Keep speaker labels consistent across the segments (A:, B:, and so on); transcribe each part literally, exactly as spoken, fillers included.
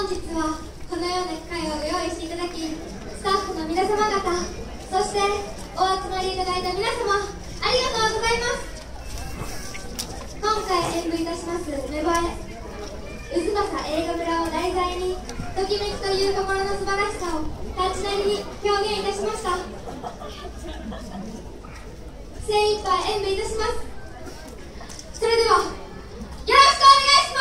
A: 本日はこのような機会をご用意していただき、スタッフの皆様方、そしてお集まりいただいた皆様、ありがとうございます。今回演舞いたします「芽生え」、渦政映画村を題材に、ときめきという心の素晴らしさを立ちなりに表現いたしました。精一杯演舞いたします。それではよろしくお願いします。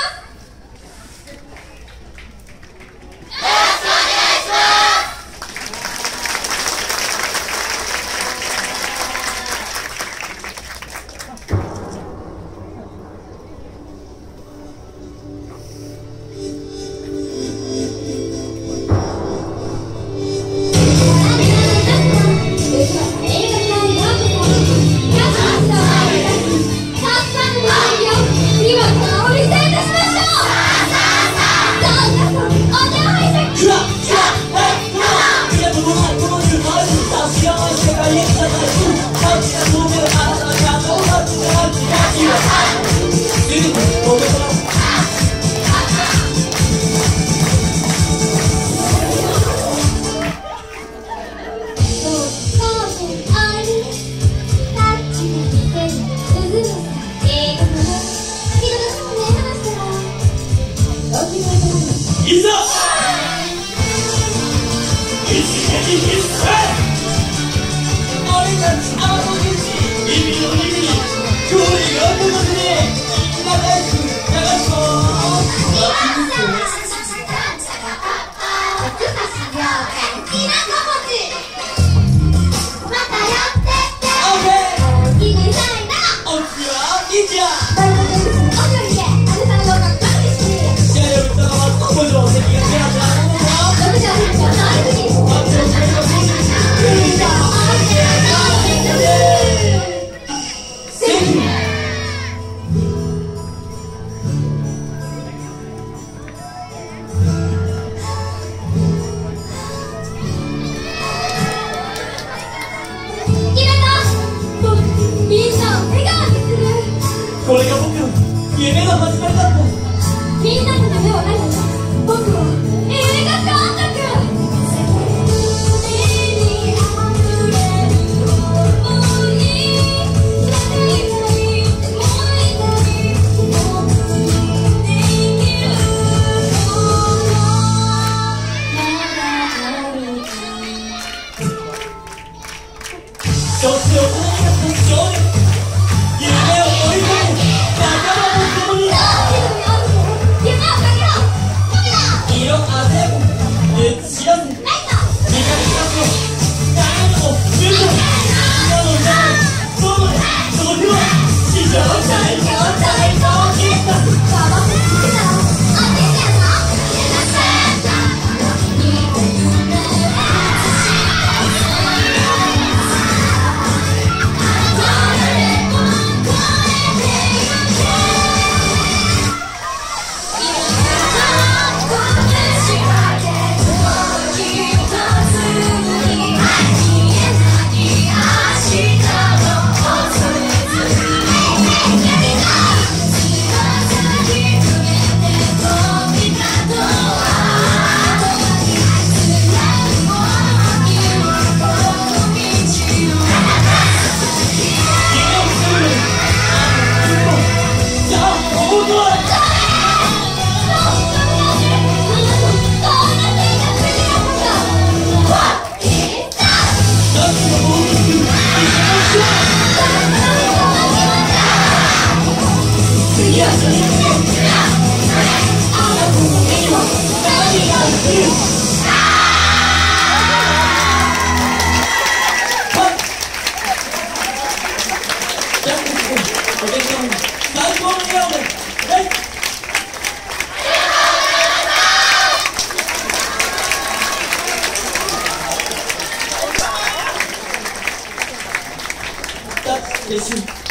B: いざ一撃必戦、俺たちあの道意味の意味に距離が出ませねえ。仲良く流そう
A: またやってって
B: オッケー、
A: 気にないなら
B: お次はいいじゃん。
A: 誰かと一緒にお料理であれさんの動画確認してみる。
B: 試合を疑わず五条席が手当たるものは
A: 六条席の大好き
B: これが僕の夢の始まりだった。
A: みんなの夢は何だ。僕は映画監督。
B: そして大人になった少年、夢を追いかけ仲間と共に色鮮やかに映し出せ。見かけ出せ誰にも無理だ。今の歌でそうまでその日は史上最高最高傑作。最高の笑顔で、はい、タッチでしゅ